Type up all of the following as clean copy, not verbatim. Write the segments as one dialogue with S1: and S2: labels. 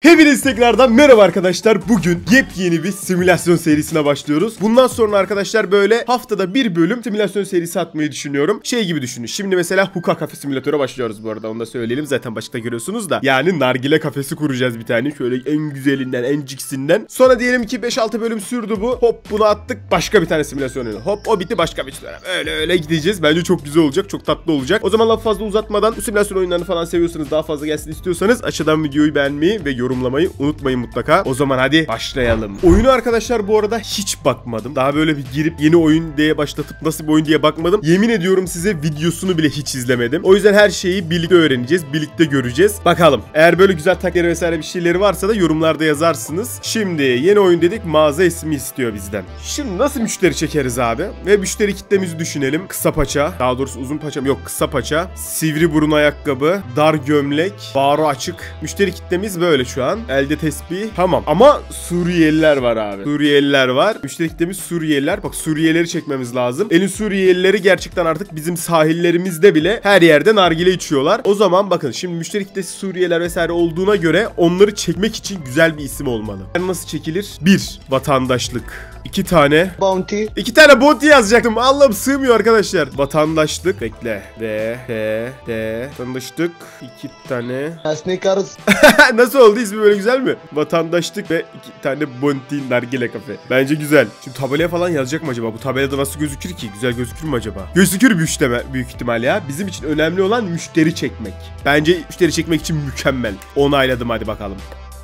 S1: Hepiniz tekrardan merhaba arkadaşlar. Bugün yepyeni bir simülasyon serisine başlıyoruz. Bundan sonra arkadaşlar böyle haftada bir bölüm simülasyon serisi atmayı düşünüyorum. Şey gibi düşünün. Şimdi mesela Hookah Cafe simülatöre başlıyoruz bu arada. Onu da söyleyelim. Zaten başta görüyorsunuz da. Yani nargile kafesi kuracağız bir tane. Şöyle en güzelinden, en ciksinden. Sonra diyelim ki 5-6 bölüm sürdü bu. Hop bunu attık. Başka bir tane simülasyon oyunu. Hop o bitti, başka bir simülasyon. Öyle gideceğiz. Bence çok güzel olacak. Çok tatlı olacak. O zaman lafı fazla uzatmadan bu simülasyon oyunlarını falan seviyorsanız, daha fazla gelsin istiyorsanız aşağıdan videoyu beğenmeyi ve yorumlamayı unutmayın mutlaka. O zaman hadi başlayalım. Oyunu arkadaşlar bu arada hiç bakmadım. Daha böyle bir girip yeni oyun diye başlatıp nasıl bir oyun diye bakmadım. Yemin ediyorum size, videosunu bile hiç izlemedim. O yüzden her şeyi birlikte öğreneceğiz. Birlikte göreceğiz. Bakalım. Eğer böyle güzel takları vesaire bir şeyleri varsa da yorumlarda yazarsınız. Şimdi yeni oyun dedik. Mağaza ismi istiyor bizden. Şimdi nasıl müşteri çekeriz abi? Ve müşteri kitlemizi düşünelim. Kısa paça. Daha doğrusu uzun paça mı? Yok, kısa paça. Sivri burun ayakkabı. Dar gömlek. Bağrı açık. Müşteri kitlemiz böyle şu an. Elde tesbih. Tamam. Ama Suriyeliler var abi. Suriyeliler var. Müşteri kitlemiz Suriyeliler. Bak, Suriyelileri çekmemiz lazım. Elin Suriyelileri gerçekten artık bizim sahillerimizde bile her yerde nargile içiyorlar. O zaman bakın, şimdi müşteri kitlesi Suriyeliler vesaire olduğuna göre onları çekmek için güzel bir isim olmalı. Yani nasıl çekilir? 1. Vatandaşlık. 2 tane
S2: Bounty.
S1: 2 tane bounty yazacaktım. Allah'ım, sığmıyor arkadaşlar. Vatandaşlık. Bekle. D. Vatandaşlık. 2 tane.
S2: Sneakers.
S1: Nasıl oldu? İsmi böyle güzel mi? Vatandaşlık ve 2 tane bounty nargile kafe. Bence güzel. Şimdi tabelaya falan yazacak mı acaba? Bu tabelada nasıl gözükür ki? Güzel gözükür mü acaba? Gözükür büyük ihtimal ya. Bizim için önemli olan müşteri çekmek. Bence müşteri çekmek için mükemmel. Onayladım, hadi bakalım.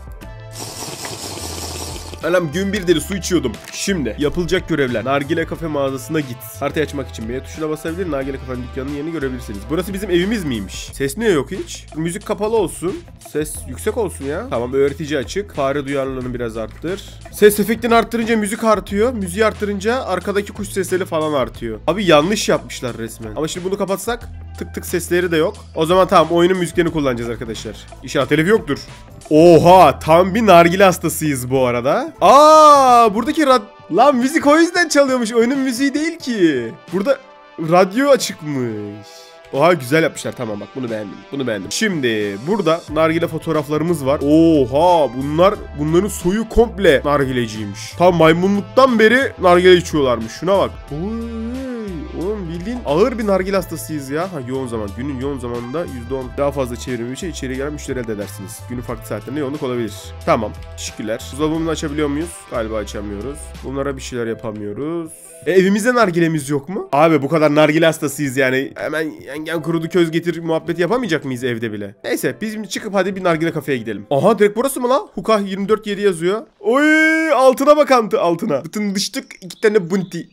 S1: Anam, gün bir deli su içiyordum. Şimdi yapılacak görevler. Nargile kafe mağazasına git. Haritayı açmak için B tuşuna basabilir. Nargile kafenin dükkanının yerini görebilirsiniz. Burası bizim evimiz miymiş? Ses niye yok hiç? Müzik kapalı olsun. Ses yüksek olsun ya. Tamam, öğretici açık. Fare duyarlılığını biraz arttır. Ses efektini arttırınca müzik artıyor. Müziği arttırınca arkadaki kuş sesleri falan artıyor. Abi yanlış yapmışlar resmen. Ama şimdi bunu kapatsak tık tık sesleri de yok. O zaman tamam, oyunun müziklerini kullanacağız arkadaşlar. İnşallah telif yoktur. Oha, tam bir nargile hastasıyız bu arada. Buradaki lan müzik o yüzden çalıyormuş. Oyunun müziği değil ki. Burada radyo açıkmış. Oha, güzel yapmışlar. Tamam, bak bunu beğendim. Şimdi burada nargile fotoğraflarımız var. Oha, bunların soyu komple nargileciymiş. Tam maymunluktan beri nargile içiyorlarmış. Şuna bak. Oğlum bildiğin ağır bir nargile hastasıyız ya. Yoğun zaman. Günün yoğun zamanında %10 daha fazla çevrimi için içeri gelen müşteri elde edersiniz. Günün farklı saatlerinde yoğunluk olabilir. Tamam. Teşekkürler. Buzdolabını açabiliyor muyuz? Galiba açamıyoruz. Bunlara bir şeyler yapamıyoruz. Evimizde nargilemiz yok mu? Abi bu kadar nargile hastasıyız yani. Hemen yengen kurudu köz getir muhabbeti yapamayacak mıyız evde bile? Neyse, biz çıkıp hadi bir nargile kafeye gidelim. Aha, direkt burası mı lan? Hookah 24/7 yazıyor. Oy, altına bak, altına. Bütün dıştık 2 tane bunti.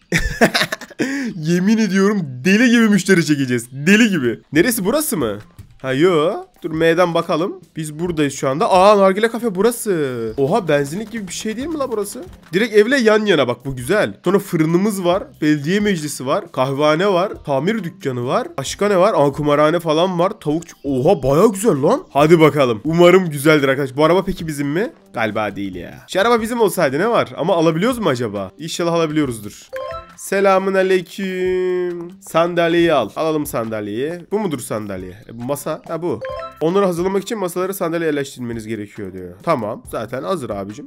S1: Yemin ediyorum deli gibi müşteri çekeceğiz. Deli gibi. Neresi, burası mı? Yo. Dur, M'den bakalım. Biz buradayız şu anda. Nargile kafe burası. Oha, benzinlik gibi bir şey değil mi la burası? Direkt evle yan yana, bak bu güzel. Sonra fırınımız var. Belediye meclisi var. Kahvehane var. Tamir dükkanı var. Başka ne var? Kumarhane falan var. Tavuk. Oha, baya güzel lan. Hadi bakalım. Umarım güzeldir arkadaş. Bu araba peki bizim mi? Galiba değil ya. Şu araba bizim olsaydı ne var? Ama alabiliyoruz mu acaba? İnşallah alabiliyoruzdur. Selamun aleyküm. Sandalyeyi al. Alalım sandalyeyi. Bu mudur sandalye? Bu masa. Bu. Onları hazırlamak için masaları sandalye yerleştirmeniz gerekiyor diyor. Tamam. Zaten hazır abicim.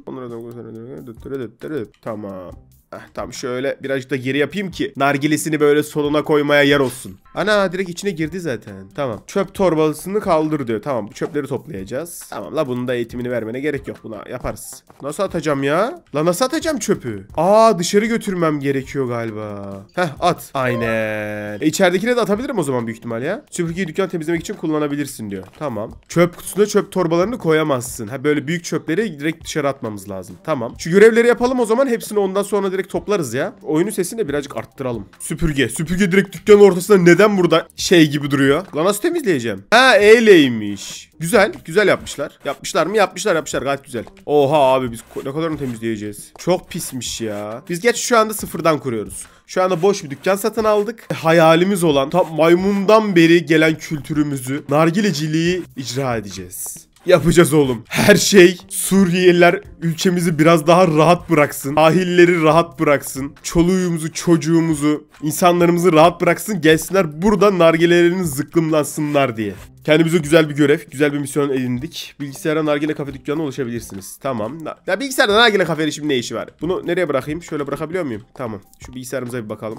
S1: Tamam. Tamam, şöyle birazcık da geri yapayım ki nargilesini böyle soluna koymaya yer olsun. Ana, direkt içine girdi zaten. Tamam. Çöp torbasını kaldır diyor. Tamam, bu çöpleri toplayacağız. Tamam la, bunun da eğitimini vermene gerek yok. Buna yaparız. Nasıl atacağım ya? La nasıl atacağım çöpü? Dışarı götürmem gerekiyor galiba. At. Aynen. İçeridekine de atabilirim o zaman büyük ihtimal ya. Süpürgeyi dükkan temizlemek için kullanabilirsin diyor. Tamam. Çöp kutusuna çöp torbalarını koyamazsın. Böyle büyük çöpleri direkt dışarı atmamız lazım. Tamam. Şu görevleri yapalım o zaman. Hepsini ondan sonra direkt toplarız ya. Oyunun sesini de birazcık arttıralım. Süpürge. Süpürge direkt dükkanın ortasında neden burada şey gibi duruyor? Lan nasıl temizleyeceğim? Öyleymiş. Güzel. Güzel yapmışlar. Yapmışlar mı? Yapmışlar. Gayet güzel. Oha abi, biz ne kadarını temizleyeceğiz? Çok pismiş ya. Biz geç şu anda sıfırdan kuruyoruz. Şu anda boş bir dükkan satın aldık. Hayalimiz olan tam maymundan beri gelen kültürümüzü, nargileciliği icra edeceğiz. Yapacağız oğlum. Her şey Suriyeliler ülkemizi biraz daha rahat bıraksın. Sahilleri rahat bıraksın. Çoluğumuzu, çocuğumuzu, insanlarımızı rahat bıraksın. Gelsinler burada nargilelerini zıkkımlansınlar diye. Kendimize güzel bir görev, güzel bir misyon edindik. Bilgisayara nargile kafe dükkanına ulaşabilirsiniz. Tamam. Ya bilgisayarda nargile kafe şimdi ne işi var? Bunu nereye bırakayım? Şöyle bırakabiliyor muyum? Tamam. Şu bilgisayarımıza bir bakalım.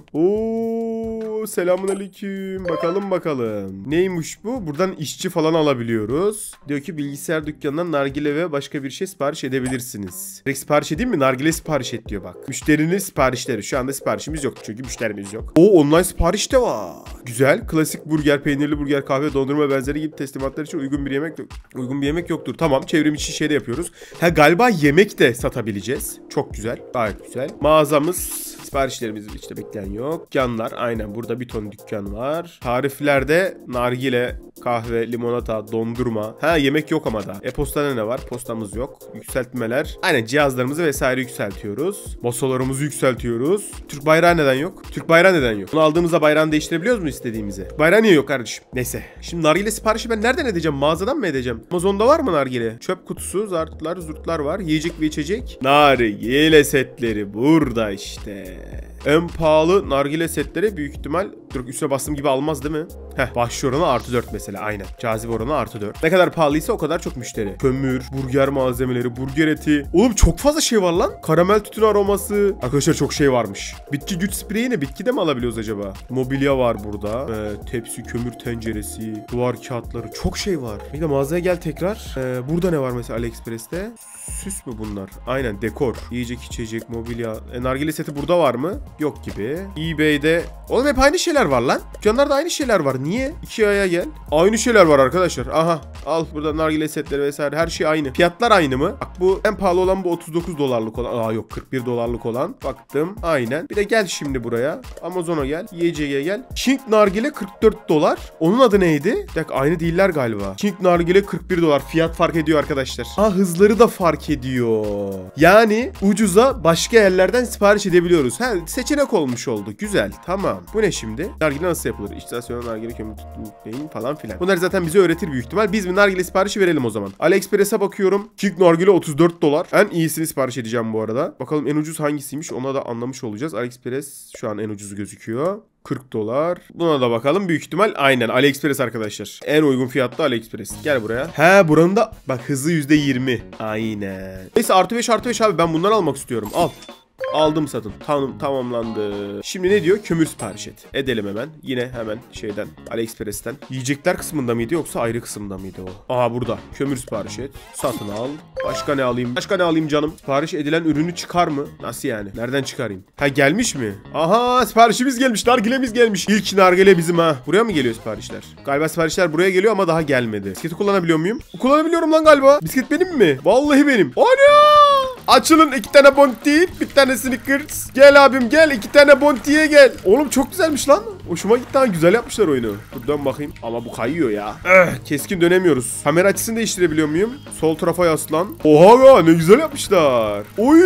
S1: Oo, selamünaleyküm. Bakalım. Neymiş bu? Buradan işçi falan alabiliyoruz. Diyor ki bilgisayar dükkanından nargile ve başka bir şey sipariş edebilirsiniz. Direkt sipariş edeyim mi? Nargile sipariş et diyor bak. Müşterinin siparişleri. Şu anda siparişimiz yok çünkü müşterimiz yok. Oo, online sipariş de var. Güzel. Klasik burger, peynirli burger, kahve, dondurma benzeri gibi teslimatlar için uygun bir yemek yoktur. Tamam, çevrim içi şey de yapıyoruz. Ha, galiba yemek de satabileceğiz. Çok güzel. Gayet güzel. Mağazamız, siparişlerimiz işte bekleyen yok. Dükkanlar, aynen burada bir ton dükkan var. Tariflerde nargile, kahve, limonata, dondurma. Ha, yemek yok ama da. E-postada ne var? Postamız yok. Yükseltmeler. Aynen, cihazlarımızı vesaire yükseltiyoruz. Masalarımızı yükseltiyoruz. Türk bayrağı neden yok? Türk bayrağı neden yok? Bunu aldığımızda bayrağını değiştirebiliyoruz mu istediğimizi? Bayrağı niye yok kardeşim? Neyse. Şimdi nargile siparişi ben nereden edeceğim? Mağazadan mı edeceğim? Amazon'da var mı nargile? Çöp kutusu, zartlar, zurtlar var. Yiyecek ve içecek. Nargile setleri burada işte. En pahalı nargile setleri büyük ihtimal üstüne bastığım gibi almaz değil mi? Heh, başvuru oranı +4 mesela, aynen. Cazibe oranı +4. Ne kadar pahalıysa o kadar çok müşteri. Kömür, burger malzemeleri, burger eti. Oğlum çok fazla şey var lan. Karamel tütün aroması. Arkadaşlar çok şey varmış. Bitki güç spreyi ne? Bitki de mi alabiliyoruz acaba? Mobilya var burada. Tepsi, kömür tenceresi, duvar kağıtları. Çok şey var. Bir de mağazaya gel tekrar. Burada ne var mesela AliExpress'te? Süs mü bunlar? Aynen, dekor. Yiyecek, içecek, mobilya. Nargile seti burada var mı? Yok gibi. eBay'de. Oğlum hep aynı şeyler var lan. Dükkanlarda aynı şeyler var. Niye? IKEA'ya gel. Aynı şeyler var arkadaşlar. Aha. Al burada nargile setleri vesaire. Her şey aynı. Fiyatlar aynı mı? Bak bu en pahalı olan bu $39 olan. Aa yok, $41 olan. Baktım. Aynen. Bir de gel şimdi buraya. Amazon'a gel. Yiyeceğe gel. King nargile $44. Onun adı neydi? Bir dakika, aynı değiller galiba. King nargile $41. Fiyat fark ediyor arkadaşlar. Ha, hızları da fark ediyor. Yani ucuza başka yerlerden sipariş edebiliyoruz. Ha, seçenek olmuş oldu. Güzel. Tamam. Bu ne şimdi? Nargile nasıl yapılır? İstasyona nargile kömür tutmayın falan filan. Bunlar zaten bize öğretir büyük ihtimal. Biz bir nargile siparişi verelim o zaman. AliExpress'e bakıyorum. King nargile $34. En iyisini sipariş edeceğim bu arada. Bakalım en ucuz hangisiymiş? Ona da anlamış olacağız. AliExpress şu an en ucuzu gözüküyor. $40. Buna da bakalım. Büyük ihtimal aynen AliExpress arkadaşlar. En uygun fiyatlı AliExpress. Gel buraya. He, buranın da bak hızı %20. Aynen. Neyse +5 abi, ben bundan almak istiyorum. Al. Aldım satın. Tamamlandı. Şimdi ne diyor? Kömür sipariş et. Edelim hemen. Yine hemen şeyden, AliExpress'ten. Yiyecekler kısmında mıydı yoksa ayrı kısmında mıydı o? Aha burada. Kömür sipariş et. Satın al. Başka ne alayım? Başka ne alayım canım? Sipariş edilen ürünü çıkar mı? Nasıl yani? Nereden çıkarayım? Ha, gelmiş mi? Aha, siparişimiz gelmiş. Nargilemiz gelmiş. İlk nargile bizim ha. Buraya mı geliyor siparişler? Galiba siparişler buraya geliyor ama daha gelmedi. Bisikleti kullanabiliyor muyum? Kullanabiliyorum lan galiba. Bisiklet benim mi? Vallahi benim. Ana! Açılın, 2 tane Bounty, bir tane Snickers. Gel abim gel, 2 tane Bounty'ye gel. Oğlum çok güzelmiş lan. Hoşuma gitti ha, güzel yapmışlar oyunu. Dur dön bakayım. Ama bu kayıyor ya. Keskin dönemiyoruz. Kamera açısını değiştirebiliyor muyum? Sol tarafa yaslan. Oha ya, ne güzel yapmışlar. Oy,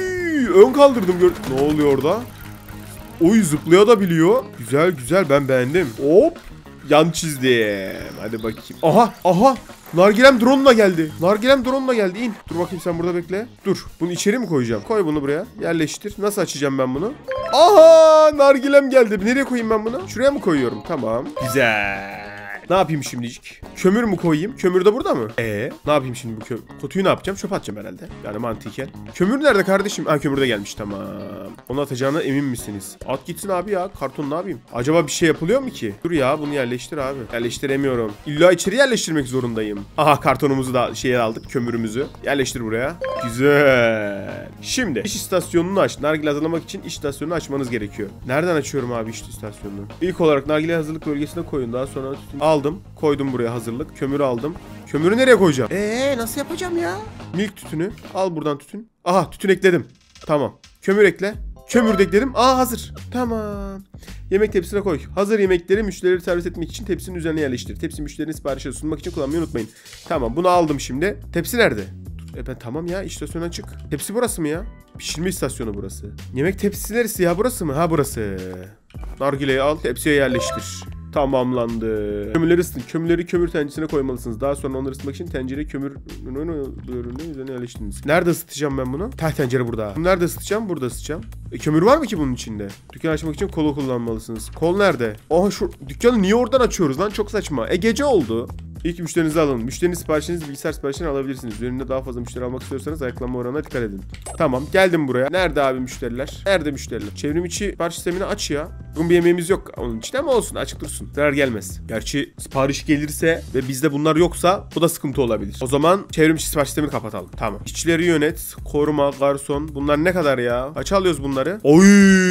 S1: ön kaldırdım. Ne oluyor orada? Oy, zıplaya da biliyor. Güzel, ben beğendim. Hop. Yan çizdim. Hadi bakayım. Aha. Nargilem drone'la geldi. İn. Dur bakayım, sen burada bekle. Dur. Bunu içeri mi koyacağım? Koy bunu buraya. Yerleştir. Nasıl açacağım ben bunu? Aha! Nargilem geldi. Nereye koyayım ben bunu? Şuraya mı koyuyorum? Tamam. Güzel. Ne yapayım şimdicik? Kömür mü koyayım? Kömür de burada mı? Ne yapayım şimdi bu kutuyu ne yapacağım? Çöp atacağım herhalde. Yani mantıken. Kömür nerede kardeşim? Ha, kömür de gelmiş, tamam. Onu atacağına emin misiniz? At gitsin abi ya. Karton ne yapayım? Acaba bir şey yapılıyor mu ki? Dur ya, bunu yerleştir abi. Yerleştiremiyorum. İlla içeri yerleştirmek zorundayım. Aha, kartonumuzu da şeye aldık. Kömürümüzü. Yerleştir buraya. Güzel. Şimdi iş istasyonunu aç. Nargile hazırlamak için iş istasyonunu açmanız gerekiyor. Nereden açıyorum abi iş istasyonunu? İlk olarak nargile hazırlık bölgesine koyun. Daha sonra aldım. Koydum buraya hazırlık. Kömürü aldım. Kömürü nereye koyacağım? Nasıl yapacağım ya? Milk tütünü. Al buradan tütün. Aha, tütün ekledim. Tamam. Kömür ekle. Kömür de ekledim. Hazır. Tamam. Yemek tepsisine koy. Hazır yemekleri müşterileri servis etmek için tepsinin üzerine yerleştir. Tepsi müşterinin siparişleri sunmak için kullanmayı unutmayın. Tamam, bunu aldım şimdi. Tepsi nerede? Ben tamam ya, istasyon açık. Tepsi burası mı ya? Pişirme istasyonu burası. Yemek tepsisi neresi ya, burası mı? Ha, burası. Nargileyi al, tepsiye yerleştir. Tamamlandı. Kömürleri ısıtın. Kömürleri kömür tenceresine koymalısınız. Daha sonra onları ısıtmak için tencereyi kömür üzerine yerleştiriniz. Nerede ısıtacağım ben bunu? Tencere burada. Nerede ısıtacağım? Burada ısıtacağım. Kömür var mı ki bunun içinde? Dükkan açmak için kolu kullanmalısınız. Kol nerede? Aha, şu dükkanı niye oradan açıyoruz lan? Çok saçma. Gece oldu. İlk müşterinizi alın. Müşterinin siparişinizi bilgisayar siparişini alabilirsiniz. Üzerinde daha fazla müşteri almak istiyorsanız ayaklanma oranına dikkat edin. Tamam, geldim buraya. Nerede abi müşteriler? Nerede müşteriler? Çevrim içi sipariş sistemini aç ya. Bugün bir yemeğimiz yok onun için ama olsun, açık dursun. Zarar gelmez. Gerçi sipariş gelirse ve bizde bunlar yoksa bu da sıkıntı olabilir. O zaman çevrim içi sipariş sistemini kapatalım. Tamam. İşçileri yönet, koruma, garson. Bunlar ne kadar ya? Kaç alıyoruz bunları? Oy,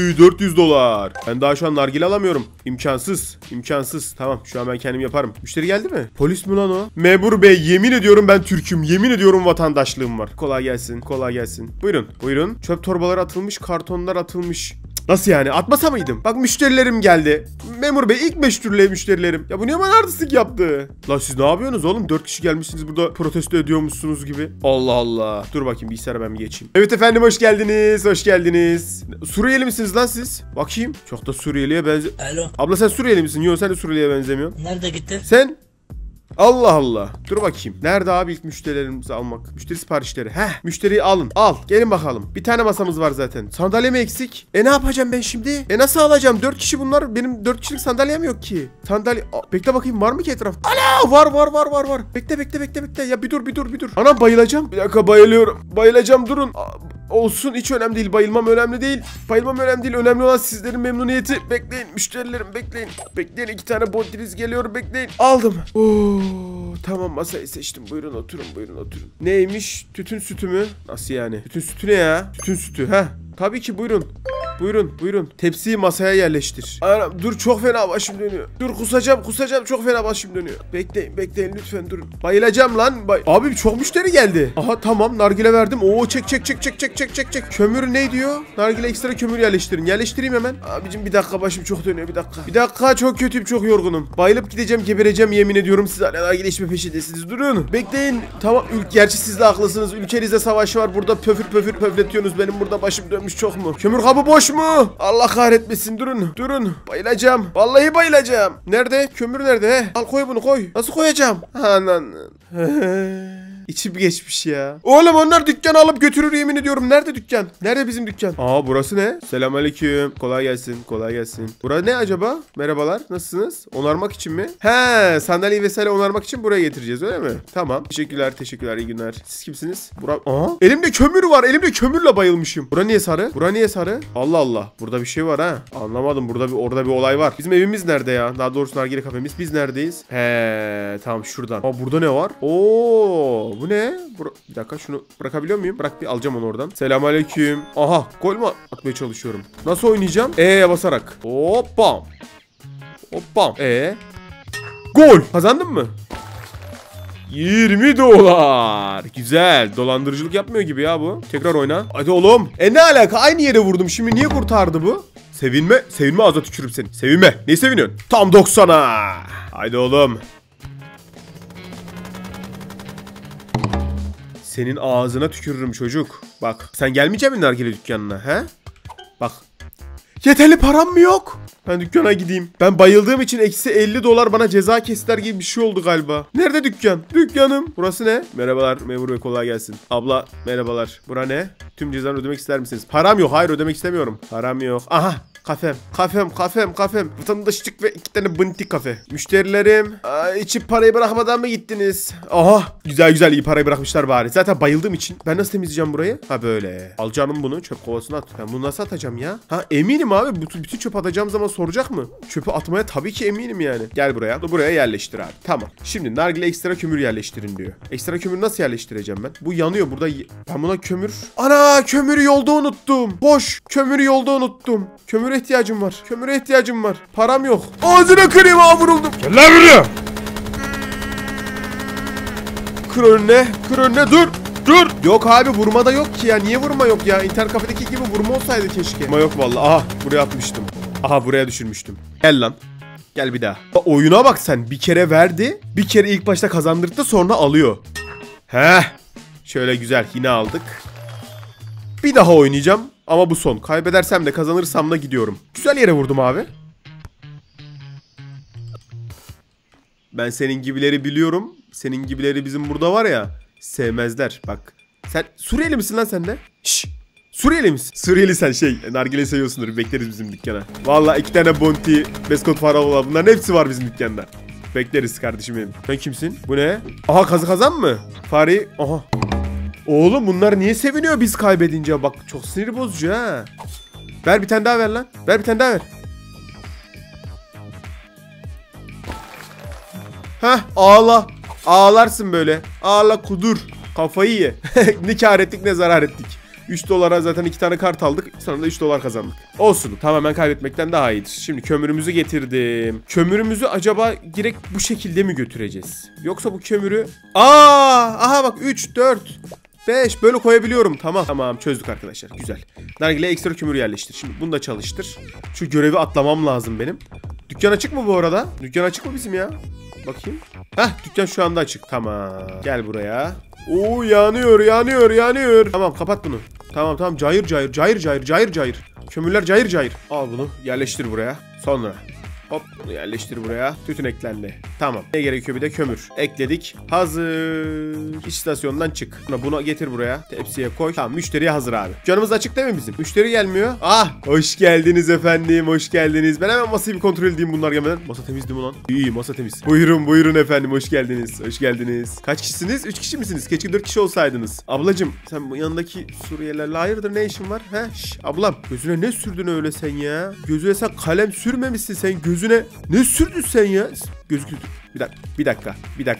S1: $400. Ben daha şu an nargile alamıyorum. İmkansız. İmkansız. Tamam, şu an ben kendim yaparım. Müşteri geldi mi? Polis mi lan o? Memur bey, yemin ediyorum ben Türk'üm. Yemin ediyorum vatandaşlığım var. Kolay gelsin. Kolay gelsin. Buyurun. Buyurun. Çöp torbaları atılmış, kartonlar atılmış. Nasıl yani? Atmasa mıydım? Bak müşterilerim geldi. Memur bey, ilk meşgul müşterilerim. Ya bu niye bana artistlik yaptı? La siz ne yapıyorsunuz oğlum? 4 kişi gelmişsiniz burada protesto ediyormuşsunuz gibi. Allah Allah. Dur bakayım, bilgisayara ben bir geçeyim. Evet efendim, hoş geldiniz. Hoş geldiniz. Suriyeli misiniz lan siz? Bakayım. Çok da Suriyeliye benziyor.
S2: Alo.
S1: Abla sen Suriyeli misin? Yok, sen de Suriyeliye benzemiyorsun.
S2: Nerede gitti?
S1: Sen? Allah Allah. Dur bakayım. Nerede abi ilk müşterilerimizi almak? Müşteri siparişleri. Heh. Müşteriyi alın. Al. Gelin bakalım. Bir tane masamız var zaten. Sandalye mi eksik? Ne yapacağım ben şimdi? Nasıl alacağım? 4 kişi bunlar. Benim 4 kişilik sandalyem yok ki. Sandalye. Bekle bakayım, var mı ki etrafta? Ana! Var. Bekle. Ya bir dur. Anam, bayılacağım. Bir dakika, bayılıyorum. Bayılacağım, durun. Olsun, hiç önemli değil. Bayılmam önemli değil. Önemli olan sizlerin memnuniyeti. Bekleyin müşterilerim, bekleyin. Bekleyin, 2 tane bondiniz geliyor, bekleyin. Aldım. Tamam, masayı seçtim. Buyurun oturun. Neymiş? Tütün sütü mü? Nasıl yani? Tütün sütü ne ya? Tütün sütü. Tabii ki, buyurun. Buyurun. Tepsiyi masaya yerleştir. Anam, dur, çok fena başım dönüyor. Dur, kusacağım, çok fena başım dönüyor. Bekleyin lütfen, durun. Bayılacağım lan. Abi çok müşteri geldi. Aha, tamam, nargile verdim. Oo, çek. Kömür ne diyor? Nargile ekstra kömür yerleştirin. Yerleştireyim hemen. Abicim bir dakika, başım çok dönüyor, bir dakika, çok kötüyüm, çok yorgunum. Bayılıp gideceğim, gebereceğim, yemin ediyorum. Siz hala nargile içme peşindesiniz. Durun. Bekleyin. Tamam, gerçi siz de haklısınız. Ülkenizde savaş var. Burada pöfür pöfletiyorsunuz. Benim burada başım dönmüş çok mu? Kömür kabı boş mu? Allah kahretmesin, durun. Bayılacağım. Vallahi bayılacağım. Nerede? Kömür nerede? Al, koy bunu, koy. Nasıl koyacağım? Anan. İçim geçmiş ya. Oğlum, onlar dükkanı alıp götürür, yemin ediyorum. Nerede dükkan? Nerede bizim dükkan? Burası ne? Selamünaleyküm. Kolay gelsin. Bura ne acaba? Merhabalar. Nasılsınız? Onarmak için mi? Sandalyeyi vesaire onarmak için buraya getireceğiz, öyle mi? Tamam. Teşekkürler. İyi günler. Siz kimsiniz? Elimde kömür var. Elimde kömürle bayılmışım. Bura niye sarı? Allah Allah. Burada bir şey var ha. Anlamadım. Orada bir olay var. Bizim evimiz nerede ya? Daha doğrusu nargile kafemiz. Biz neredeyiz? Tamam, şuradan. Burada ne var? Bu ne? Bir dakika, şunu bırakabiliyor muyum? Bırak, bir alacağım onu oradan. Selamünaleyküm. Aha, gol mü atmaya çalışıyorum? Nasıl oynayacağım? Basarak. Hoppa. Gol. Kazandın mı? $20. Güzel. Dolandırıcılık yapmıyor gibi ya bu. Tekrar oyna. Hadi oğlum. Ne alaka? Aynı yere vurdum. Şimdi niye kurtardı bu? Sevinme ağza tükürüm seni. Sevinme. Neyi seviniyorsun? Tam 90'a. Haydi oğlum. Senin ağzına tükürürüm çocuk. Bak, sen gelmeyecek misin nargile dükkanına, he? Bak. Yeterli param mı yok? Ben dükkana gideyim. Ben bayıldığım için eksi $50 bana ceza kestiler gibi bir şey oldu galiba. Nerede dükkan? Dükkanım. Burası ne? Merhabalar memur bey, kolay gelsin. Abla merhabalar. Bura ne? Tüm cezanı ödemek ister misiniz? Param yok. Hayır, ödemek istemiyorum. Param yok. Aha. Kafem. Vatandaşlık ve 2 tane bıntik kafe. Müşterilerim. İçip parayı bırakmadan mı gittiniz? Aha. Güzel, iyi parayı bırakmışlar bari. Zaten bayıldığım için. Ben nasıl temizleyeceğim burayı? Böyle. Al canım bunu. Çöp kovasına at. Ben bunu nasıl atacağım ya? Eminim abi. Bütün çöp atacağım zaman soracak mı? Çöpü atmaya tabii ki eminim yani. Gel buraya. Buraya yerleştir abi. Tamam. Şimdi nargile ekstra kömür yerleştirin diyor. Ekstra kömür nasıl yerleştireceğim ben? Bu yanıyor burada. Ben buna kömür. Ana, kömürü yolda unuttum. Boş. Kömürü yolda unuttum. Kömüre ihtiyacım var. Param yok. Ağzına kırayım, vuruldum. Gel lan buraya. Kır önüne, dur. Yok abi, vurma da yok ki ya. Niye vurma yok ya? İnternet kafedeki gibi vurma olsaydı keşke. Vurma yok vallahi. Aha, buraya atmıştım. Aha, buraya düşürmüştüm. Gel lan. Gel bir daha. Oyuna bak sen. Bir kere verdi. Bir kere ilk başta kazandırdı, sonra alıyor. Şöyle güzel. Yine aldık. Bir daha oynayacağım. Ama bu son. Kaybedersem de kazanırsam da gidiyorum. Güzel yere vurdum abi. Ben senin gibileri biliyorum. Senin gibileri bizim burada var ya. Sevmezler. Bak. Sen Suriyeli misin lan sen de? Şşş. Suriyeli misin? Suriyeli sen nargile seviyorsundur. Bekleriz bizim dükkana. Vallahi 2 tane bounty, beskot faraola, bunların hepsi var bizim dükkanda. Bekleriz kardeşim benim. Sen kimsin? Bu ne? Aha kazı kazan mı? Fareyi. Aha. Oğlum bunlar niye seviniyor biz kaybedince? Bak çok sinir bozucu ha. Ver bir tane daha ver lan. Ver bir tane daha ver. Hah ağla. Ağlarsın böyle. Ağla kudur. Kafayı ye. Ne kar ettik ne zarar ettik. 3 dolara zaten 2 tane kart aldık. Sonra da 3 dolar kazandık. Olsun. Tamamen kaybetmekten daha iyidir. Şimdi kömürümüzü getirdim. Kömürümüzü acaba direkt bu şekilde mi götüreceğiz? Yoksa bu kömürü... Aha bak 3, 4, 5 böyle koyabiliyorum. Tamam çözdük arkadaşlar. Güzel. Nargile ekstra kömür yerleştir. Şimdi bunu da çalıştır. Şu görevi atlamam lazım benim. Dükkan açık mı bu arada? Dükkan açık mı bizim ya? Bakayım. Heh dükkan şu anda açık. Tamam. Gel buraya. Oo yanıyor. Tamam kapat bunu. Tamam cayır. Kömürler cayır. Al bunu yerleştir buraya. Sonra hop bunu yerleştir buraya. Tütün eklendi. Tamam. Ne gerekiyor bir de kömür. Ekledik. Hazır. İstasyondan çık. Bunu getir buraya. Tepsiye koy. Tamam müşteriye hazır abi. Canımız açık değil mi bizim? Müşteri gelmiyor. Hoş geldiniz efendim. Hoş geldiniz. Ben hemen masayı bir kontrol edeyim bunlar gelmeden. Masa temiz değil mi lan? İyi masa temiz. Buyurun efendim. Hoş geldiniz. Kaç kişisiniz? 3 kişi misiniz? Keşke 4 kişi olsaydınız. Ablacım sen bu yanındaki Suriyelilerle hayırdır ne işin var? Ablam gözüne ne sürdün öyle sen ya? Gözüne sen kalem sürmemişsin sen. Gözüne ne sürdün sen ya? Bir dakika.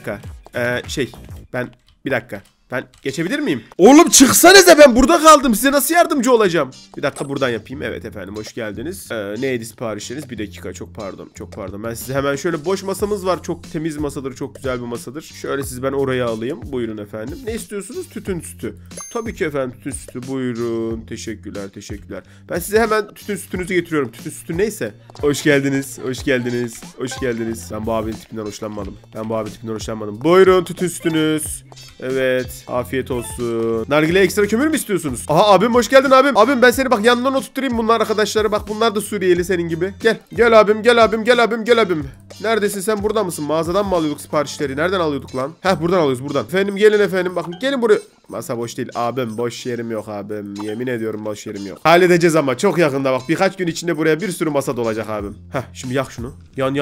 S1: Ben geçebilir miyim? Oğlum çıksanıza ben burada kaldım. Size nasıl yardımcı olacağım? Bir dakika buradan yapayım. Evet efendim hoş geldiniz. Neydi siparişleriniz? Bir dakika çok pardon. Ben size hemen şöyle boş masamız var. Çok temiz masadır. Çok güzel bir masadır. Şöyle siz ben oraya alayım. Buyurun efendim. Ne istiyorsunuz? Tütün sütü. Tabii ki efendim tütün sütü. Buyurun. Teşekkürler. Ben size hemen tütün sütünüzü getiriyorum. Tütün sütü neyse. Hoş geldiniz. Ben bu abinin tipinden hoşlanmadım. Buyurun tütün sütünüz. Evet. Afiyet olsun. Nargile ekstra kömür mü istiyorsunuz? Aha abim hoş geldin abim. Abim ben seni bak yanından oturtturayım bunlar arkadaşları. Bak bunlar da Suriyeli senin gibi. Gel abim. Neredesin sen burada mısın? Mağazadan mı alıyorduk siparişleri? Nereden alıyorduk lan? Buradan alıyoruz buradan. Efendim gelin efendim. Bakın gelin buraya. Masa boş değil. Abim boş yerim yok abim. Yemin ediyorum boş yerim yok. Halledeceğiz ama çok yakında bak. Birkaç gün içinde buraya bir sürü masa dolacak abim. Şimdi yak şunu. Yan.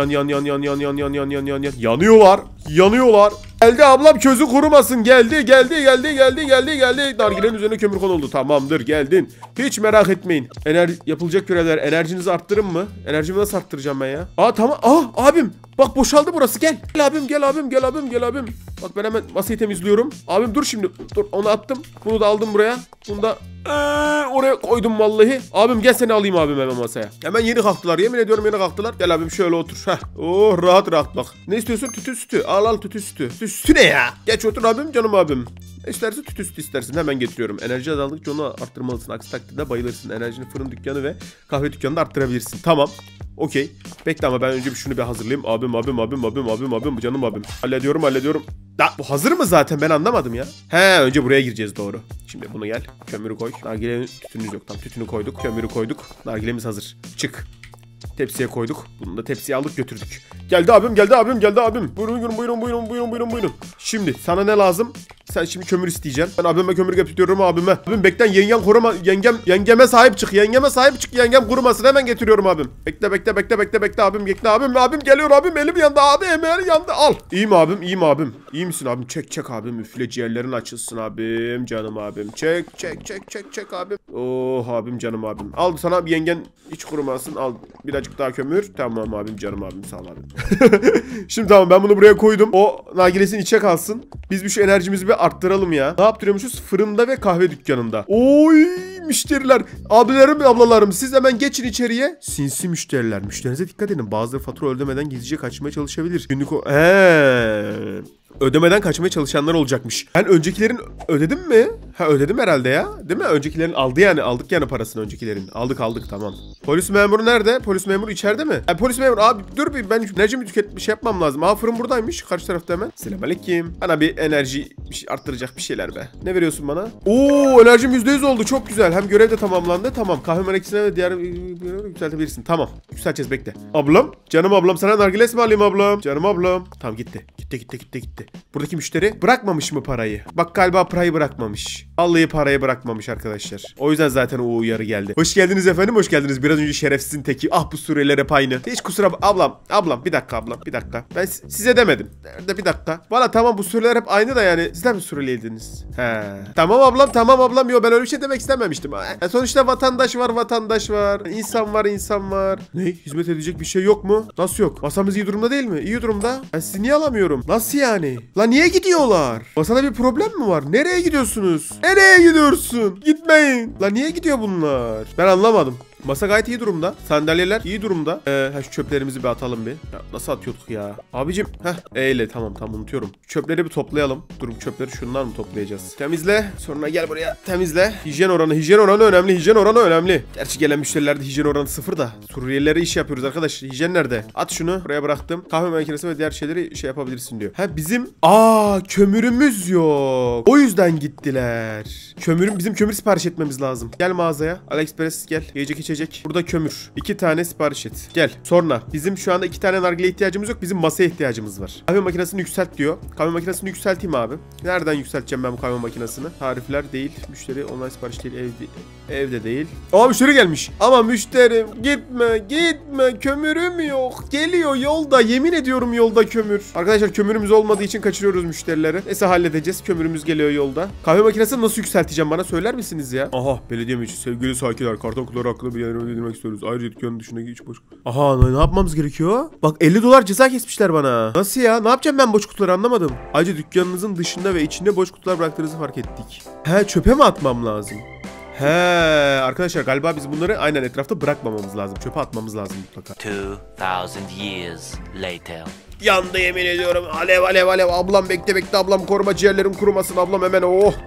S1: Yanıyorlar. Geldi ablam közü kurumasın. Geldi. Nargilenin üzerine kömür konuldu. Tamamdır geldin. Hiç merak etmeyin. Yapılacak görevler. Enerjinizi arttırın mı? Enerjimi nasıl arttıracağım ben ya? Tamam. Abim. Bak boşaldı burası gel. Gel abim. Bak ben hemen masayı temizliyorum. Abim dur şimdi. Dur onu attım. Bunu da aldım buraya. Bunu da oraya koydum vallahi. Abim gel seni alayım abim hemen masaya. Hemen yeni kalktılar. Yemin ediyorum yeni kalktılar. Gel abim şöyle otur. Oh rahat bak. Ne istiyorsun? Tütün sütü. Al tütün sütü. Tütün sütü ne ya? Geç otur abim canım abim. İstersen tütün sütü istersin. Hemen getiriyorum. Enerji azaldıkça onu arttırmalısın. Aksi takdirde bayılırsın. Enerjini fırın dükkanı ve kahve dükkanında arttırabilirsin. Tamam. Okey. Bekle ama ben önce şunu bir hazırlayayım. Abim canım abim. Hallediyorum. Bu hazır mı zaten ben anlamadım ya. Önce buraya gireceğiz doğru. Şimdi bunu gel. Kömürü koy. Nargilenin tütünümüz yok. Tamam tütünü koyduk. Kömürü koyduk. Nargilemiz hazır. Çık. Tepsiye koyduk. Bunu da tepsiye aldık götürdük. Geldi abim. Buyurun. Şimdi sana ne lazım? Sen şimdi kömür isteyeceksin. Ben abime kömür getiriyorum abime. Abim beklen yengem koruma. Yengeme sahip çık. Yengem kurumasın. Hemen getiriyorum abim. Bekle abim. Bekle abim. Abim geliyor abim. Elim yandı abi. Emeğim yandı. Al. İyiyim abim. İyi misin abim? Çek abim. Üfle ciğerlerin açılsın abim. Canım abim. Çek abim. Oh abim canım abim. Al sana bir yengen hiç kurumasın. Al birazcık daha kömür. Tamam abim canım abim. Sağ ol abim. Şimdi tamam ben bunu buraya koydum. O nargilesinin içe kalsın. Biz bir şu enerjimizi bir arttıralım ya. Ne yaptırıyormuşuz? Fırında ve kahve dükkanında. Oy müşteriler. Abilerim ve ablalarım siz hemen geçin içeriye. Sinsi müşteriler. Müşterinize dikkat edin. Bazıları fatura ödemeden gizlice kaçmaya çalışabilir. Günlük o... Ödemeden kaçmaya çalışanlar olacakmış. Ben öncekilerin ödedim mi? Ödedim herhalde ya. Değil mi? Öncekilerin aldı yani. Aldık yani parasını öncekilerin. Aldık tamam. Polis memuru nerede? Polis memuru içeride mi? Polis memuru abi dur bir ben enerjimi tüketmiş yapmam lazım. Fırın buradaymış. Karşı tarafta hemen. Selamünaleyküm. Bana bir enerji arttıracak bir şeyler be. Ne veriyorsun bana? Enerjim %100 oldu. Çok güzel. Hem görev de tamamlandı. Tamam. Kahve merakisine ve diğer yükseltebilirsin. Tamam. Yükselteceğiz bekle. Ablam. Canım ablam sana nargile mi alayım ablam? Canım ablam. Tamam gitti. Gitti. Buradaki müşteri bırakmamış mı parayı? Bak galiba parayı bırakmamış. Vallahi parayı bırakmamış arkadaşlar. O yüzden zaten o uyarı geldi. Hoş geldiniz efendim, hoş geldiniz. Biraz önce şerefsizin teki. Ah bu sureler hep aynı. Hiç kusura ablam bir dakika ablam bir dakika. Ben size demedim. Nerede bir dakika. Valla tamam bu sureler hep aynı da yani. Sizler mi sureliydiniz? He. Tamam ablam. Yo ben öyle bir şey demek istememiştim. Sonuçta vatandaş var. İnsan var. Ne? Hizmet edecek bir şey yok mu? Nasıl yok? Masamız iyi durumda değil mi? İyi durumda. Ben sizi niye alamıyorum? Nasıl yani? La niye gidiyorlar? Masada bir problem mi var? Nereye gidiyorsunuz? Nereye gidiyorsun? Gitmeyin. La niye gidiyor bunlar? Ben anlamadım. Masa gayet iyi durumda. Sandalyeler iyi durumda. Şu çöplerimizi bir atalım bir. Ya, nasıl atıyorduk ya? Abicim. Eyle tamam unutuyorum. Çöpleri bir toplayalım. Durum çöpleri şundan mı toplayacağız? Temizle. Sonra gel buraya. Temizle. Hijyen oranı önemli. Gerçi gelen müşterilerde hijyen oranı 0 da. Suriyelilere iş yapıyoruz arkadaş. Hijyen nerede? At şunu. Buraya bıraktım. Kahve makinesi ve diğer şeyleri şey yapabilirsin diyor. Bizim kömürümüz yok. O yüzden gittiler. Bizim kömür sipariş etmemiz lazım. Gel mağazaya. AliExpress gel. Yiyecek içecek. Burada kömür. 2 tane sipariş et. Gel. Sonra bizim şu anda 2 tane nargile ihtiyacımız yok. Bizim masaya ihtiyacımız var. Kahve makinesini yükselt diyor. Kahve makinesini yükselteyim abi. Nereden yükselteceğim ben bu kahve makinesini? Tarifler değil. Müşteri online sipariş değil. Evde değil. Müşteri gelmiş. Ama müşterim gitme. Kömürüm yok. Geliyor yolda. Yemin ediyorum yolda kömür. Arkadaşlar kömürümüz olmadığı için kaçırıyoruz müşterileri. Neyse halledeceğiz. Kömürümüz geliyor yolda. Kahve makinesini nasıl yükselteceğim bana söyler misiniz ya? Aha belediye meclisi. Sevgili sakinler. Karton kutuları hakkında bir bildirmek istiyoruz. Ayrıca dükkanın dışındaki hiç boş. Ne yapmamız gerekiyor? Bak $50 ceza kesmişler bana. Nasıl ya? Ne yapacağım ben boş kutuları anlamadım. Ayrıca dükkanınızın dışında ve içinde boş kutular bıraktığınızı fark ettik. Çöpe mi atmam lazım? Arkadaşlar galiba biz bunları aynen etrafta bırakmamamız lazım. Çöpe atmamız lazım mutlaka.
S2: 2000 years later.
S1: Yandı yemin ediyorum. Alev. Ablam bekle. Ablam koruma, ciğerlerim kurumasın. Ablam hemen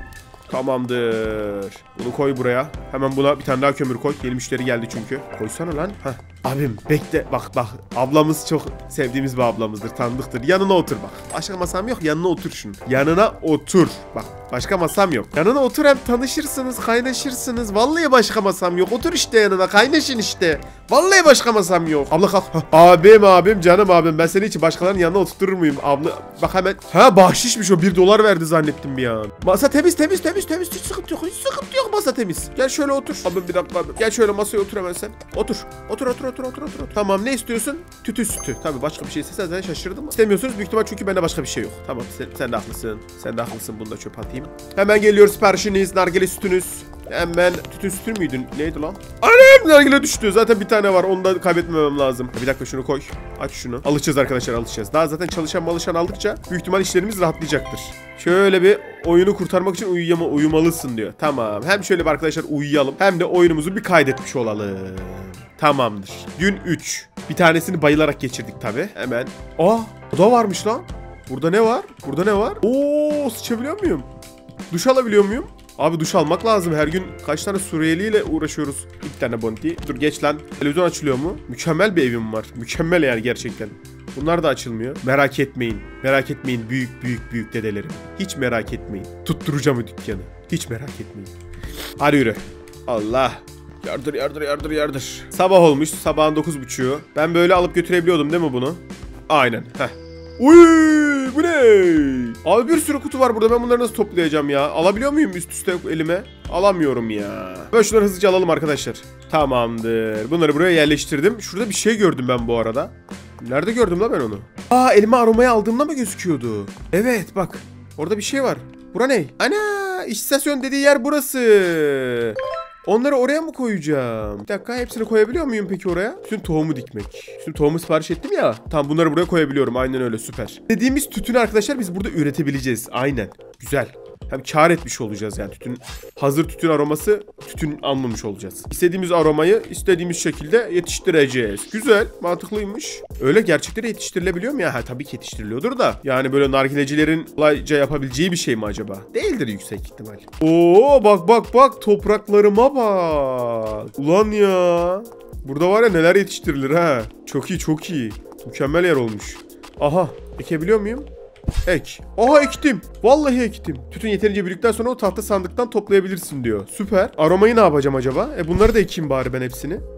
S1: Tamamdır. Bunu koy buraya. Hemen buna bir tane daha kömür koy. Yeni müşteri geldi çünkü. Koysana lan. Abim bekle. Bak. Ablamız çok sevdiğimiz bir ablamızdır. Tanıdıktır. Yanına otur bak. Başka masam yok. Yanına otur şunu. Yanına otur. Bak. Başka masam yok. Yanına otur hem tanışırsınız, kaynaşırsınız. Vallahi başka masam yok. Otur işte yanına. Kaynaşın işte. Vallahi başka masam yok. Abla kalk. Abim canım abim. Ben seni hiç başkalarının yanına oturtur muyum? Abla bak hemen. Bahşişmiş o. $1 verdi zannettim bir an. Masa temiz. Hiç sıkıntı yok. Masa temiz. Gel şöyle otur. Abim bir dakika abi. Gel şöyle masaya otur hemen sen. Otur. Tamam ne istiyorsun? Tütün sütü. Tabii başka bir şey istesen zaten şaşırdım. İstemiyorsunuz büyük ihtimal çünkü bende başka bir şey yok. Tamam sen de haklısın. Bunu da çöpe atayım. Hemen geliyor siparişiniz. Nargile sütünüz. Hemen tütün sütü müydün? Neydi lan? Anam nargile düştü. Zaten bir tane var. Onu da kaybetmemem lazım. Bir dakika şunu koy. Aç şunu. Alışacağız arkadaşlar. Daha zaten çalışan aldıkça büyük ihtimal işlerimiz rahatlayacaktır. Şöyle bir oyunu kurtarmak için uyumalısın diyor. Tamam. Hem şöyle bir arkadaşlar uyuyalım. Hem de oyunumuzu bir kaydetmiş olalım. Tamamdır. Gün 3. Bir tanesini bayılarak geçirdik tabi. Hemen. O da varmış lan. Burada ne var? Sıçabiliyor muyum? Duş alabiliyor muyum? Abi duş almak lazım. Her gün kaç tane Suriyeliyle uğraşıyoruz. Bir tane bonti. Dur geç lan. Televizyon açılıyor mu? Mükemmel bir evim var. Mükemmel yani gerçekten. Bunlar da açılmıyor. Merak etmeyin. Büyük dedelerim. Hiç merak etmeyin. Tutturacağım o dükkanı. Hiç merak etmeyin. Hadi yürü. Allah. Yardır. Sabah olmuş. Sabahın 9.30'u. Ben böyle alıp götürebiliyordum değil mi bunu? Aynen. Uy, bu ne? Abi bir sürü kutu var burada. Ben bunları nasıl toplayacağım ya? Alabiliyor muyum üst üste elime? Alamıyorum ya. Böyle şunları hızlıca alalım arkadaşlar. Tamamdır. Bunları buraya yerleştirdim. Şurada bir şey gördüm ben bu arada. Nerede gördüm la ben onu? Elime aromayı aldığımda mı gözüküyordu? Evet bak. Orada bir şey var. Bura ne? Ana, istasyon dediği yer burası. Onları oraya mı koyacağım? Bir dakika, hepsini koyabiliyor muyum peki oraya? Tütün tohumu dikmek. Tütün tohumu sipariş ettim ya. Tamam, bunları buraya koyabiliyorum. Aynen öyle, süper. Dediğimiz tütünü arkadaşlar biz burada üretebileceğiz. Aynen. Güzel. Hem kar etmiş olacağız yani, hazır tütün aroması, tütün almamış olacağız. İstediğimiz aromayı istediğimiz şekilde yetiştireceğiz. Güzel, mantıklıymış. Öyle gerçekten yetiştirilebiliyor mu ya? Tabii ki yetiştiriliyordur da. Yani böyle nargilecilerin kolayca yapabileceği bir şey mi acaba? Değildir yüksek ihtimal. Oo, bak topraklarıma bak. Ulan ya. Burada var ya neler yetiştirilir ha. Çok iyi. Mükemmel yer olmuş. Aha, ekebiliyor muyum? Ek. Aha, ektim. Vallahi ektim. Tütün yeterince büyüdükten sonra o tahta sandıktan toplayabilirsin diyor. Süper. Aromayı ne yapacağım acaba? Bunları da ekeyim bari ben hepsini.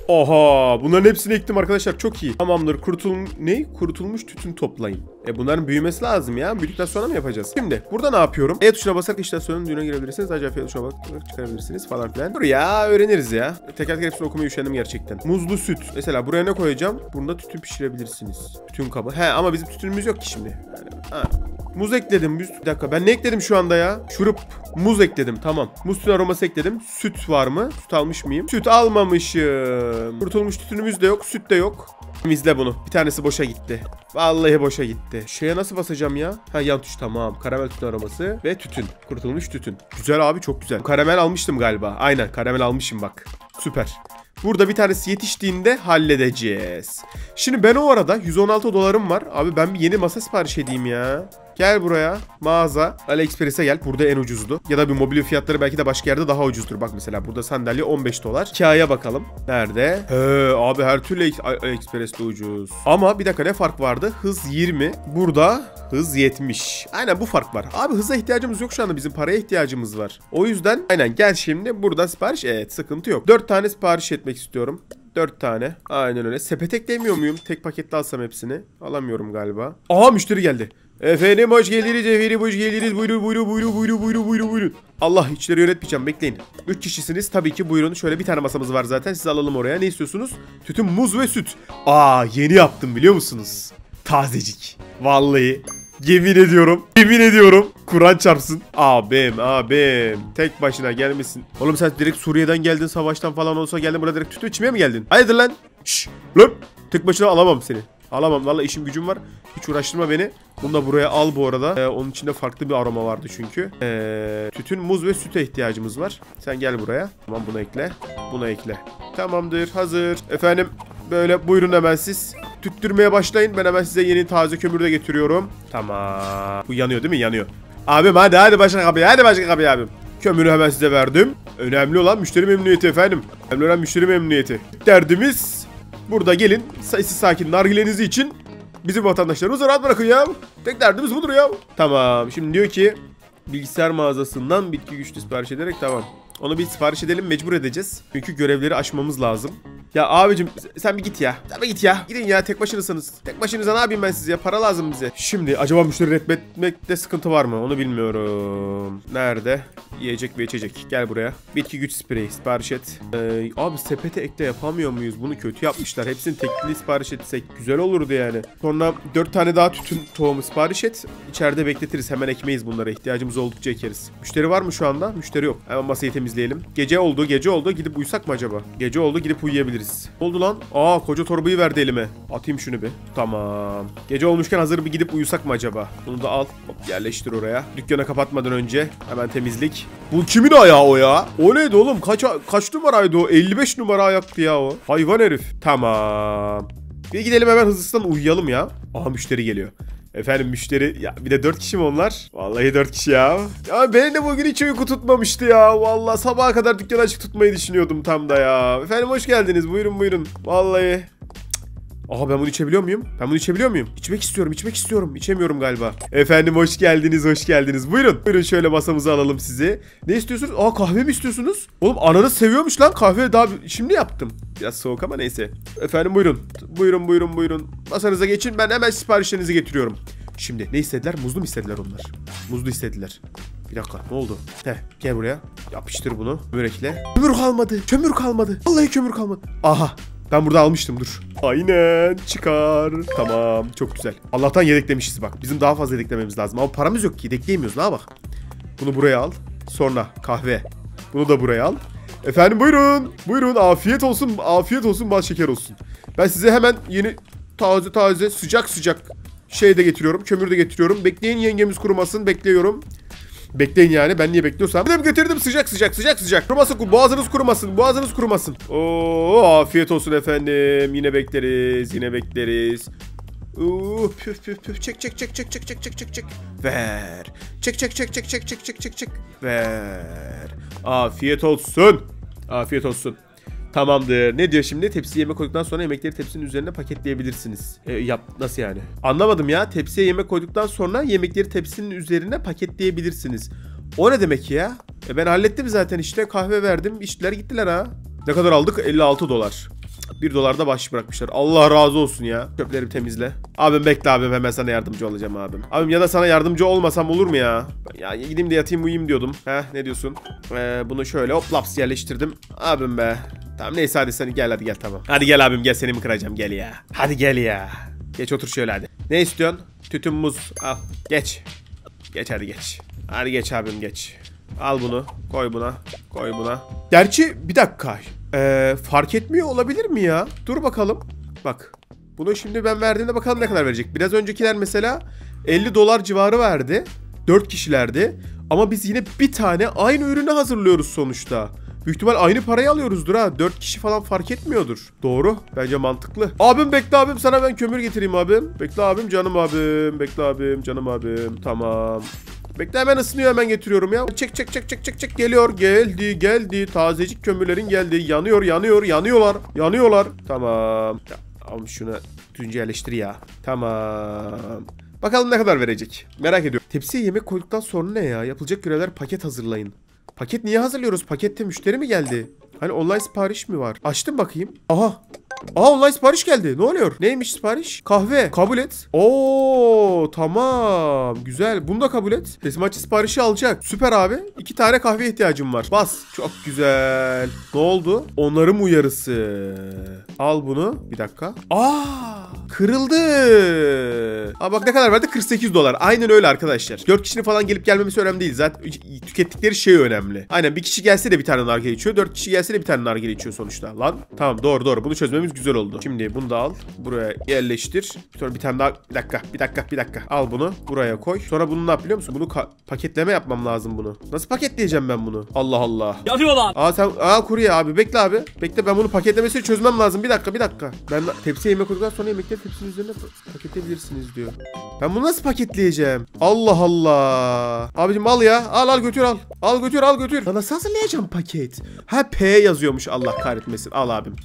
S1: Oha, bunların hepsini ektim arkadaşlar, çok iyi. Tamamdır, kurutulmuş tütün toplayın. Bunların büyümesi lazım ya. Büyüdükten sonra mı yapacağız? Şimdi burada ne yapıyorum? E tuşuna basarak işlem düğüne girebilirsiniz. Acayip tuşuna bakarak çıkarabilirsiniz falan filan. Dur ya, öğreniriz ya. Teker teker hepsini okumaya üşendim gerçekten. Muzlu süt. Mesela buraya ne koyacağım? Bunda tütün pişirebilirsiniz. Tütün kabı. He, ama bizim tütünümüz yok ki şimdi. Yani, muz ekledim. Bir dakika, ben ne ekledim şu anda ya? Şurup, muz ekledim, tamam. Muz tütün aroması ekledim. Süt var mı? Süt almış mıyım? Süt almamışım. Kurutulmuş tütünümüz de yok. Süt de yok. İzle bunu. Bir tanesi boşa gitti. Vallahi boşa gitti. Şeye nasıl basacağım ya? Ha, yan tuş, tamam. Karamel tütün aroması ve tütün. Kurutulmuş tütün. Güzel abi, çok güzel. Karamel almıştım galiba. Aynen, karamel almışım bak. Süper. Burada bir tanesi yetiştiğinde halledeceğiz. Şimdi ben o arada 116 dolarım var. Abi ben bir yeni masa sipariş edeyim ya. Gel buraya. Mağaza. AliExpress'e gel. Burada en ucuzdu. Ya da bir mobilya fiyatları belki de başka yerde daha ucuzdur. Bak mesela burada sandalye 15 dolar. Hikayeye bakalım. Nerede? Abi her türlü AliExpress'te ucuz. Ama bir dakika, ne fark vardı? Hız 20. Burada hız 70. Aynen, bu fark var. Abi hıza ihtiyacımız yok şu anda. Bizim paraya ihtiyacımız var. O yüzden aynen gel şimdi. Burada sipariş. Evet, sıkıntı yok. 4 tane sipariş etmek istiyorum. 4 tane. Aynen öyle. Sepet eklemiyor muyum? Tek pakette alsam hepsini. Alamıyorum galiba. Aha, müşteri geldi. Efendim hoş geldiniz, efendim hoş geldiniz. Buyurun. Allah, içleri yönetmeyeceğim, bekleyin. 3 kişisiniz tabii ki, buyurun. Şöyle bir tane masamız var zaten, sizi alalım oraya. Ne istiyorsunuz? Tütün, muz ve süt. Yeni yaptım biliyor musunuz? Tazecik. Vallahi. Yemin ediyorum. Kur'an çarpsın. Abim. Tek başına gelmesin. Oğlum sen direkt Suriye'den geldin, savaştan falan olsa geldin, burada direkt tütün içmeye mi geldin? Hayırdır lan? Şşş lan. Tek başına alamam seni. Alamam. Vallahi işim gücüm var. Hiç uğraştırma beni. Bunu da buraya al bu arada. Onun içinde farklı bir aroma vardı çünkü. Tütün, muz ve süte ihtiyacımız var. Sen gel buraya. Tamam, bunu ekle. Bunu ekle. Tamamdır. Hazır. Efendim böyle buyurun, hemen siz tüttürmeye başlayın. Ben hemen size yeni taze kömür de getiriyorum. Tamam. Bu yanıyor değil mi? Yanıyor. Abim hadi başka kapıya. Hadi başka kapıya abim. Kömürü hemen size verdim. Önemli olan müşteri memnuniyeti efendim. Önemli olan müşteri memnuniyeti. Derdimiz burada, gelin sessiz sakin nargilenizi için bizim vatandaşlarımızı rahat bırakın ya. Tek derdimiz budur ya. Tamam, şimdi diyor ki bilgisayar mağazasından bitki güçlü sipariş ederek, tamam. Onu bir sipariş edelim, mecbur edeceğiz. Çünkü görevleri aşmamız lazım. Ya abicim sen bir git ya. Sen bir git ya. Gidin ya, tek başınızsınız. Tek başınıza ne yapayım ben size ya? Para lazım bize. Şimdi acaba müşteri reddetmekte sıkıntı var mı? Onu bilmiyorum. Nerede? Yiyecek ve içecek. Gel buraya. Bitki güç spreyi sipariş et. Abi sepete ekle yapamıyor muyuz? Bunu kötü yapmışlar. Hepsini tekli sipariş etsek güzel olurdu yani. Sonra 4 tane daha tütün tohumu sipariş et. İçeride bekletiriz. Hemen ekmeyiz bunlara. İhtiyacımız oldukça ekeriz. Müşteri var mı şu anda? Müşteri yok. Hemen masayı temizleyelim. Gece oldu. Gidip uyusak mı acaba? Gece oldu, gidip uyuyabiliriz. Ne oldu lan? Koca torbayı verdi elime. Atayım şunu bir. Tamam. Gece olmuşken hazır bir gidip uyusak mı acaba? Bunu da al. Hop, yerleştir oraya. Dükkanı kapatmadan önce hemen temizlik. Bu kimin ayağı o ya? O neydi oğlum? Kaç numaraydı o? 55 numara ayaktı ya o. Hayvan herif. Tamam. Bir gidelim hemen hızlısından uyuyalım ya. Müşteri geliyor. Efendim müşteri, ya bir de 4 kişi mi onlar? Vallahi 4 kişi ya. Ya beni de bugün hiç uyku tutmamıştı ya. Vallahi sabaha kadar dükkanı açık tutmayı düşünüyordum tam da ya. Efendim hoş geldiniz, buyurun. Vallahi. Ben bunu içebiliyor muyum? İçmek istiyorum. İçemiyorum galiba. Efendim hoş geldiniz. Buyurun şöyle masamıza alalım sizi. Ne istiyorsunuz? Kahve mi istiyorsunuz? Oğlum ananız seviyormuş lan, kahve daha şimdi yaptım. Biraz soğuk ama neyse. Efendim buyurun. Masanıza geçin, ben hemen siparişlerinizi getiriyorum. Şimdi ne istediler? Muzlu mu istediler onlar? Muzlu istediler. Bir dakika, ne oldu? Gel buraya. Yapıştır bunu. Börekle. Kömür kalmadı. Vallahi kömür kalmadı. Aha. Ben burada almıştım, dur. Aynen, çıkar. Tamam, çok güzel. Allah'tan yedeklemişiz bak. Bizim daha fazla yedeklememiz lazım. Ama paramız yok ki, yedekleyemiyoruz. Ne bak. Bunu buraya al. Sonra kahve. Bunu da buraya al. Efendim buyurun. Afiyet olsun, bal şeker olsun. Ben size hemen yeni taze sıcak şey de getiriyorum. Kömür de getiriyorum. Bekleyin, yengemiz kurumasın. Bekliyorum. Bekleyin yani, ben niye bekliyorsam. Getirdim sıcak. Boğazınız kurumasın. Afiyet olsun efendim. Yine bekleriz. Püf. Çek. Ver. Çek. Ver. Afiyet olsun. Tamamdır. Ne diyor şimdi? Tepsiye yemek koyduktan sonra yemekleri tepsinin üzerine paketleyebilirsiniz. Nasıl yani? Anlamadım ya. Tepsiye yemek koyduktan sonra yemekleri tepsinin üzerine paketleyebilirsiniz. O ne demek ya? Ben hallettim zaten işte. Kahve verdim. İçtiler gittiler ha. Ne kadar aldık? 56 dolar. $1 da bahşiş bırakmışlar. Allah razı olsun ya. Çöpleri temizle. Abim bekle abim, hemen sana yardımcı olacağım abim. Abim ya da sana yardımcı olmasam olur mu ya? Ya gideyim de yatayım uyuyayım diyordum. Ne diyorsun? Bunu şöyle hop laps yerleştirdim. Abim be. Tamam neyse hadi sen gel, hadi gel tamam. Hadi gel abim gel, seni mi kıracağım, gel ya. Hadi gel ya. Geç otur şöyle hadi. Ne istiyorsun? Tütün, muz al. Geç. Geç hadi geç. Hadi geç abim geç. Al bunu. Koy buna. Koy buna. Gerçi bir dakika. Fark etmiyor olabilir mi ya? Dur bakalım. Bak. Bunu şimdi ben verdiğimde bakalım ne kadar verecek. Biraz öncekiler mesela $50 civarı verdi. 4 kişilerdi. Ama biz yine bir tane aynı ürünü hazırlıyoruz sonuçta. Büyük ihtimal aynı parayı alıyoruzdur ha. 4 kişi falan fark etmiyordur. Doğru. Bence mantıklı. Abim bekle abim. Sana ben kömür getireyim abim. Bekle abim canım abim. Bekle abim canım abim. Tamam. Bekle hemen ısınıyor, hemen getiriyorum ya. Çek. Geliyor. Geldi. Tazecik kömürlerin geldi. Yanıyorlar. Tamam. Ya, al şunu tütüncü yerleştir ya. Tamam. Bakalım ne kadar verecek. Merak ediyorum. Tepsiye yemek koyduktan sonra ne ya? Yapılacak görevler, paket hazırlayın. Paket niye hazırlıyoruz? Pakette müşteri mi geldi? Hani online sipariş mi var? Açtım bakayım. Aha online sipariş geldi. Ne oluyor? Neymiş sipariş? Kahve. Kabul et. Oo tamam. Güzel. Bunu da kabul et. Teslimatçı siparişi alacak. Süper abi. 2 tane kahve ihtiyacım var. Bas. Çok güzel. Ne oldu? Onarım uyarısı. Al bunu. Bir dakika. Kırıldı. Bak ne kadar verdi? $48. Aynen öyle arkadaşlar. 4 kişinin falan gelip gelmemesi önemli değil. Zaten tükettikleri şey önemli. Aynen bir kişi gelse de bir tane nargile içiyor. 4 kişi gelse de bir tane nargile içiyor sonuçta. Lan. Tamam doğru. Bunu çözmemiz güzel oldu. Şimdi bunu da al. Buraya yerleştir. Sonra bir tane daha. Bir dakika. Al bunu. Buraya koy. Sonra bunu ne yap biliyor musun? Bunu paketleme yapmam lazım bunu. Nasıl paketleyeceğim ben bunu? Allah Allah.
S3: Yapıyorlar.
S1: Kurye abi. Bekle abi. Bekle, ben bunu paketlemesini çözmem lazım. Bir dakika. Ben tepsiye yemek koyduktan sonra yemekleri tepsinin üzerine paketleyebilirsiniz diyor. Ben bunu nasıl paketleyeceğim? Allah Allah. Abicim al ya. Al götür al. Al götür. Lan nasıl hazırlayacağım paket? P yazıyormuş, Allah kahretmesin. Al abim.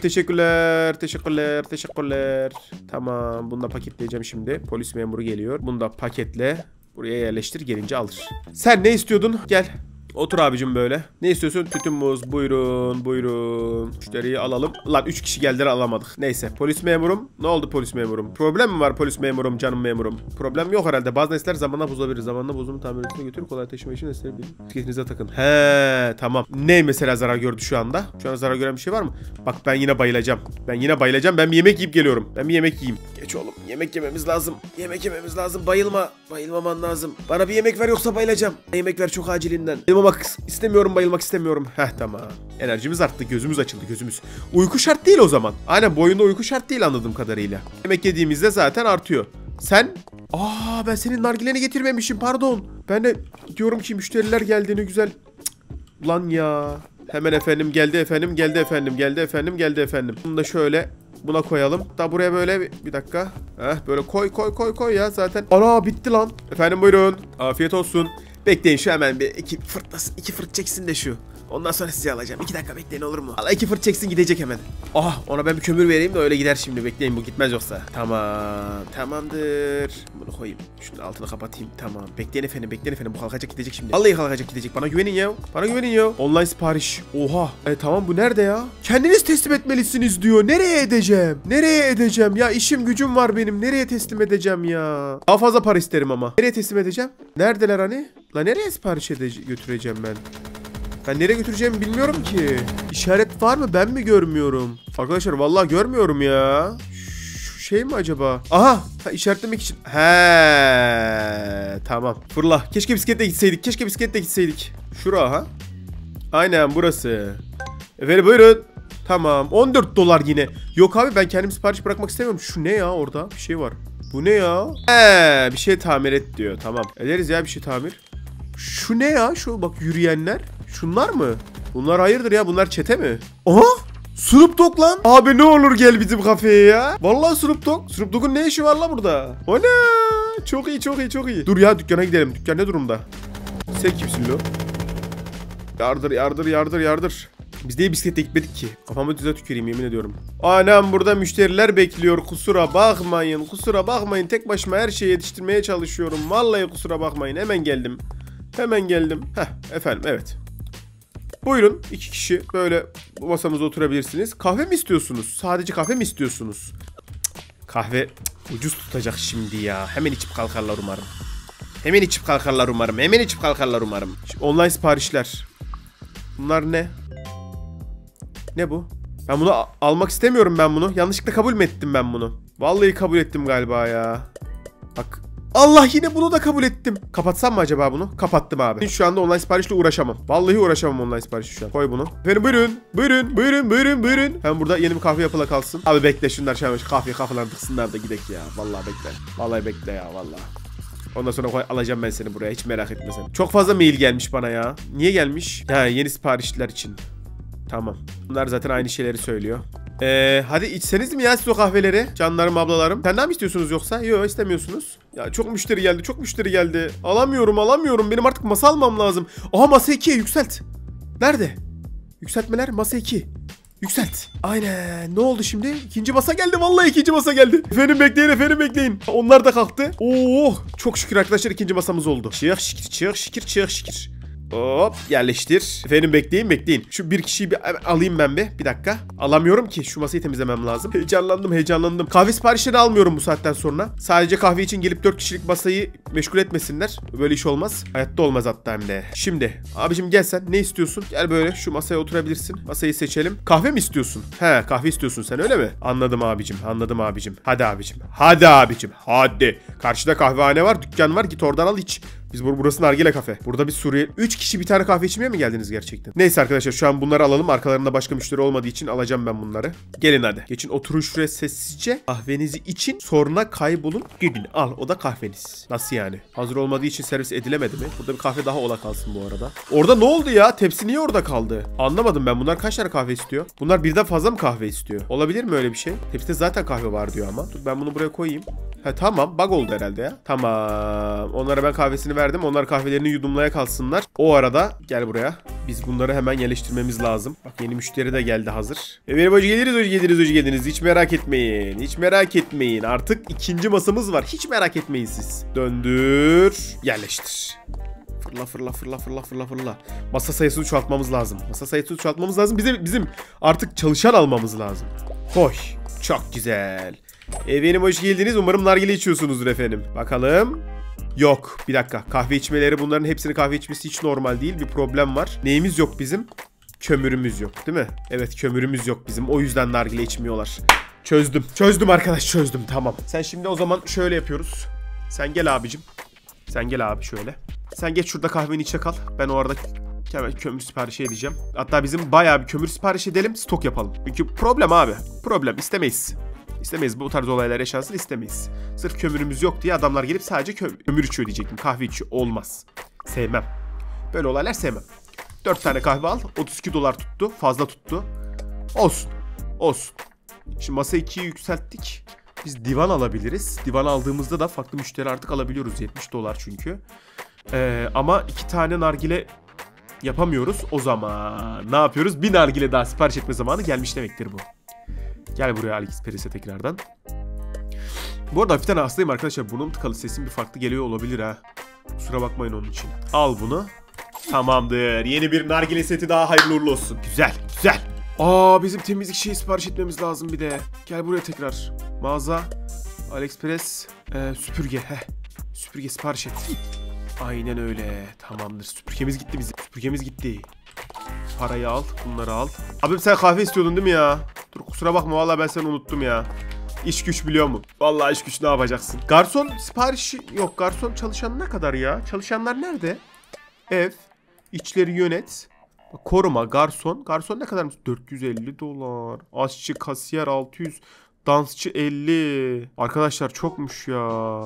S1: Teşekkürler. Tamam, bunu da paketleyeceğim şimdi. Polis memuru geliyor. Bunu da paketle. Buraya yerleştir, gelince alır. Sen ne istiyordun? Gel. Otur abicim böyle. Ne istiyorsun? Tütün, muz. Buyurun. Müşteriyi alalım. Lan 3 kişi geldiler, alamadık. Neyse. Polis memurum. Ne oldu polis memurum? Problem mi var polis memurum, canım memurum? Problem yok herhalde. Bazı nesneler zamanla bozulabilir. Zamanla bozumu tamircisine götürüp kolay taşıma için nesneleri bilin. Bisikletinize takın. Tamam. Ne mesela zarar gördü şu anda? Şu an zarar gören bir şey var mı? Bak ben yine bayılacağım. Ben bir yemek yiyip geliyorum. Geç oğlum. Yemek yememiz lazım. Bayılmaman lazım. Bana bir yemek ver yoksa bayılacağım. Yemek ver çok acilinden. Bayılmak istemiyorum. Tamam. Enerjimiz arttı. Gözümüz açıldı. Uyku şart değil o zaman. Aynen, bu oyunda uyku şart değil anladığım kadarıyla. Yemek yediğimizde zaten artıyor. Sen? Ben senin nargileni getirmemişim, pardon. Ben de diyorum ki müşteriler geldi, ne güzel. Lan ya. Hemen efendim, geldi efendim. Bunu da şöyle buna koyalım. Da buraya böyle bir dakika. Böyle koy ya zaten. Ana bitti lan. Efendim buyurun. Afiyet olsun. Bekleyin şu hemen bir iki fırt çeksin de şu. Ondan sonra size alacağım. 2 dakika bekleyin, olur mu? Allah 2 fırt çeksin, gidecek hemen. Ona ben bir kömür vereyim de öyle gider şimdi. Bekleyin, bu gitmez yoksa. Tamamdır. Bunu koyayım. Şunu altını kapatayım. Tamam. Bekleyin efendim. Bu kalkacak gidecek şimdi. Vallahi kalkacak gidecek. Bana güvenin ya. Online sipariş. Oha. Tamam, bu nerede ya? Kendiniz teslim etmelisiniz diyor. Nereye edeceğim? Ya işim gücüm var benim. Nereye teslim edeceğim ya? Daha fazla para isterim ama. Nereye teslim edeceğim? Neredeler hani? Nereye sipariş götüreceğim ben? Ben nereye götüreceğimi bilmiyorum ki. İşaret var mı? Ben mi görmüyorum? Arkadaşlar vallahi görmüyorum ya. Şu şey mi acaba? Aha! İşaretlemek için. Tamam. Fırla. Keşke bisikletle gitseydik. Şura ha. Aynen burası. Efendim buyurun. Tamam. $14 yine. Yok abi, ben kendim sipariş bırakmak istemiyorum. Şu ne ya orada? Bir şey var. Bu ne ya? Bir şey tamir et diyor. Tamam. Ederiz ya bir şey tamir. Şu ne ya? Şu bak yürüyenler. Şunlar mı? Bunlar hayırdır ya? Bunlar çete mi? Aha! Snoop Dogg lan. Abi ne olur gel bizim kafeye ya. Vallahi Snoop Dogg. Snoop Dogg'un ne işi var la burada? Ana! Çok iyi. Dur ya, dükkana gidelim. Dükkan ne durumda? Sen kimsin lo? Yardır. Biz de bisikletle gitmedik ki. Kafamı düze tüküreyim, yemin ediyorum. Anam burada müşteriler bekliyor. Kusura bakmayın. Tek başıma her şeyi yetiştirmeye çalışıyorum. Vallahi kusura bakmayın. Hemen geldim. Efendim evet. Buyurun 2 kişi böyle bu masamıza oturabilirsiniz. Kahve mi istiyorsunuz? Sadece kahve mi istiyorsunuz? Kahve ucuz tutacak şimdi ya. Hemen içip kalkarlar umarım. Hemen içip kalkarlar umarım. Hemen içip kalkarlar umarım. Şimdi online siparişler. Bunlar ne? Ne bu? Ben bunu almak istemiyorum ben bunu. Yanlışlıkla kabul mü ettim ben bunu? Vallahi kabul ettim galiba ya. Bak. Allah yine bunu da kabul ettim. Kapatsam mı acaba bunu? Kapattım abi. Şu anda online siparişle uğraşamam. Vallahi uğraşamam online siparişi şu an. Koy bunu. Efendim buyurun. Buyurun. Buyurun. Buyurun. Buyurun. Hem burada yeni bir kahve yapıla kalsın. Abi bekle şunlar şöyle kafalarını tıksınlar da gidek ya. Vallahi bekle. Vallahi bekle ya vallahi. Ondan sonra alacağım ben seni buraya. Hiç merak etme sen. Çok fazla mail gelmiş bana ya. Niye gelmiş? Ha, yeni siparişler için. Tamam. Bunlar zaten aynı şeyleri söylüyor. Hadi içseniz mi ya siz o kahveleri? Canlarım, ablalarım. Senden mi istiyorsunuz yoksa? Yok istemiyorsunuz. Ya çok müşteri geldi. Çok müşteri geldi. Alamıyorum. Benim artık masa almam lazım. Aha masa 2'ye yükselt. Nerede? Yükseltmeler masa 2. Yükselt. Aynen. Ne oldu şimdi? İkinci masa geldi. Vallahi ikinci masa geldi. Efendim bekleyin. Onlar da kalktı. Oo, çok şükür arkadaşlar ikinci masamız oldu. Çık şükür. Hop yerleştir. Efendim bekleyin. Şu bir kişiyi bir alayım ben bir. Bir dakika. Alamıyorum ki. Şu masayı temizlemem lazım. Heyecanlandım. Kahve siparişleri almıyorum bu saatten sonra. Sadece kahve için gelip 4 kişilik masayı meşgul etmesinler. Böyle iş olmaz. Hayatta olmaz hatta hem de. Şimdi abicim gel sen. Ne istiyorsun? Gel böyle şu masaya oturabilirsin. Masayı seçelim. Kahve mi istiyorsun? He kahve istiyorsun sen öyle mi? Anladım abicim. Hadi abicim. Hadi. Karşıda kahvehane var. Dükkan var. Git oradan al iç. Burası nargile kafe. Burada bir Suriye. 3 kişi bir tane kahve içmeye mi geldiniz gerçekten? Neyse arkadaşlar şu an bunları alalım. Arkalarında başka müşteri olmadığı için alacağım ben bunları. Gelin hadi. Geçin oturun şuraya sessizce. Kahvenizi için sonra kaybolun. Gidin al o da kahveniz. Nasıl yani? Hazır olmadığı için servis edilemedi mi? Burada bir kahve daha ola kalsın bu arada. Orada ne oldu ya? Tepsi niye orada kaldı? Anlamadım ben. Bunlar kaç tane kahve istiyor? Bunlar birden fazla mı kahve istiyor? Olabilir mi öyle bir şey? Tepside zaten kahve var diyor ama. Dur ben bunu buraya koyayım. Ha tamam bug oldu herhalde ya. Tamam. Onlara ben kahvesini verdim. Onlar kahvelerini yudumlaya kalsınlar. O arada gel buraya. Biz bunları hemen yerleştirmemiz lazım. Bak yeni müşteri de geldi hazır. Benim hoş geldiniz. Hiç merak etmeyin. Artık ikinci masamız var. Hiç merak etmeyin siz. Döndür. Yerleştir. Fırla. Masa sayısını çoğaltmamız lazım. Bizim artık çalışan almamız lazım. Koy. Çok güzel. Efendim hoş geldiniz. Umarım nargile içiyorsunuzdur efendim. Bakalım. Yok. Bir dakika. Kahve içmeleri bunların hepsini kahve içmesi hiç normal değil. Bir problem var. Neyimiz yok bizim? Kömürümüz yok değil mi? Evet kömürümüz yok bizim. O yüzden nargile içmiyorlar. Çözdüm arkadaş çözdüm. Tamam. Sen şimdi o zaman şöyle yapıyoruz. Sen gel abicim. Sen gel abi şöyle. Sen geç şurada kahvenin içine kal. Ben o arada hemen kömür siparişi edeceğim. Hatta bizim bayağı bir kömür sipariş edelim. Stok yapalım. Çünkü problem abi. Problem istemeyiz. İstemeyiz bu tarz olaylar yaşansın istemeyiz. Sırf kömürümüz yok diye adamlar gelip sadece kömür içiyor diyecektim. Kahve içiyor. Olmaz. Sevmem. Böyle olaylar sevmem. 4 tane kahve al. 32 dolar tuttu. Fazla tuttu. Olsun. Şimdi masa 2'yi yükselttik. Biz divan alabiliriz. Divan aldığımızda da farklı müşteri artık alabiliyoruz. 70 dolar çünkü. Ama 2 tane nargile yapamıyoruz. O zaman ne yapıyoruz? Bir nargile daha sipariş etme zamanı gelmiş demektir bu. Gel buraya AliExpress'e tekrardan. Bu arada hafiften hastayım arkadaşlar. Burnum tıkalı, sesim bir farklı geliyor olabilir ha. Kusura bakmayın onun için. Al bunu. Tamamdır. Yeni bir nargile seti daha hayırlı uğurlu olsun. Güzel. Bizim temizlik şeyi sipariş etmemiz lazım bir de. Gel buraya tekrar. Mağaza. AliExpress. Süpürge. Süpürge sipariş et. Aynen öyle. Tamamdır. Süpürgemiz gitti. Parayı al. Bunları al. Abim sen kahve istiyordun değil mi ya? Dur kusura bakma vallahi ben seni unuttum ya. İş güç biliyor mu? Vallahi iş güç ne yapacaksın? Garson siparişi yok. Garson çalışan ne kadar ya? Çalışanlar nerede? Ev. İçleri yönet. Koruma. Garson. Garson ne kadarmış? 450 dolar. Aşçı, kasiyer 600. Dansçı 50. Arkadaşlar çokmuş ya.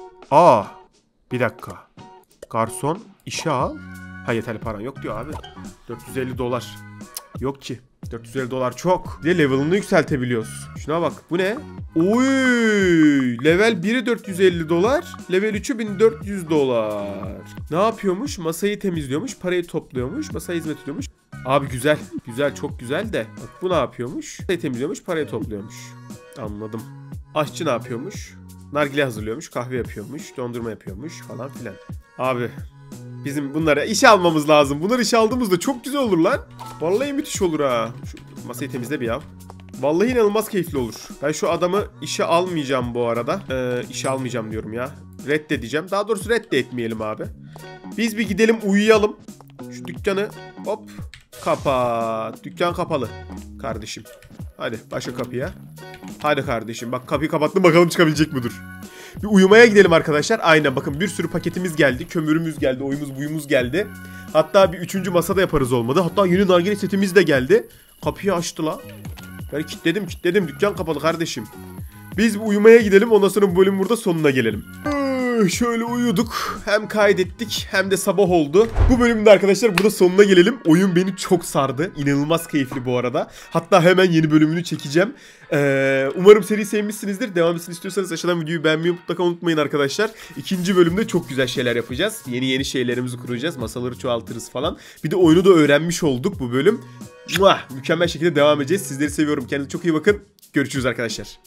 S1: Bir dakika. Garson işe al. Ha yeterli paran yok diyor abi. 450 dolar. Yok ki. 450 dolar çok. Bir de level'ını yükseltebiliyoruz. Şuna bak. Bu ne? Oy! Level 1'i 450 dolar. Level 3'ü 1400 dolar. Ne yapıyormuş? Masayı temizliyormuş. Parayı topluyormuş. Masaya hizmet ediyormuş. Abi güzel. Güzel. Çok güzel de. Bak bu ne yapıyormuş? Masayı temizliyormuş. Parayı topluyormuş. Anladım. Aşçı ne yapıyormuş? Nargile hazırlıyormuş. Kahve yapıyormuş. Dondurma yapıyormuş. Falan filan. Abi. Bizim bunları işe almamız lazım. Bunları işe aldığımızda çok güzel olur lan. Vallahi müthiş olur ha. Şu masayı temizle bir ya. Vallahi inanılmaz keyifli olur. Ben şu adamı işe almayacağım bu arada. İşe almayacağım diyorum ya. Reddedeceğim. Daha doğrusu reddetmeyelim abi. Biz bir gidelim uyuyalım. Şu dükkanı hop kapat. Dükkan kapalı kardeşim. Hadi başka kapıya. Hadi kardeşim bak kapıyı kapattım, bakalım çıkabilecek midir? Bir uyumaya gidelim arkadaşlar. Aynen bakın bir sürü paketimiz geldi. Kömürümüz geldi. Oyumuz buyumuz geldi. Hatta bir 3. masada yaparız olmadı. Hatta yeni nargile setimiz de geldi. Kapıyı açtı la. Ben kilitledim. Dükkan kapalı kardeşim. Biz bir uyumaya gidelim. Ondan sonra bu bölüm burada sonuna gelelim. Şöyle uyuduk. Hem kaydettik hem de sabah oldu. Bu bölümde arkadaşlar burada sonuna gelelim. Oyun beni çok sardı. İnanılmaz keyifli bu arada. Hatta hemen yeni bölümünü çekeceğim. Umarım seriyi sevmişsinizdir. Devam etsin istiyorsanız aşağıdan videoyu beğenmeyi mutlaka unutmayın arkadaşlar. 2. bölümde çok güzel şeyler yapacağız. Yeni şeylerimizi kuracağız. Masaları çoğaltırız falan. Bir de oyunu da öğrenmiş olduk bu bölüm. Mükemmel şekilde devam edeceğiz. Sizleri seviyorum. Kendinize çok iyi bakın. Görüşürüz arkadaşlar.